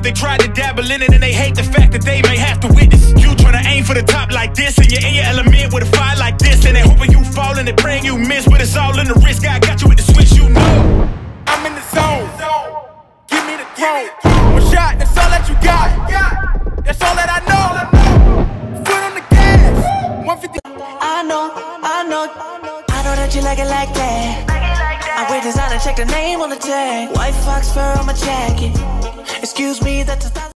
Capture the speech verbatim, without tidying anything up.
They try to dabble in it and they hate the fact that they may have to witness you trying to aim for the top like this, and you're in your element with a fire like this, and they hoping you fall and they praying you miss, but it's all in the risk. I got you with the switch, you know. I'm in the zone. Give me the throne. One shot, that's all that you got. That's all that I know. Foot on the gas. one fifty. I know, I know, I know that you like it like that. I wear designer, check the name on the tag. White fox fur on my jacket. Excuse me, that's a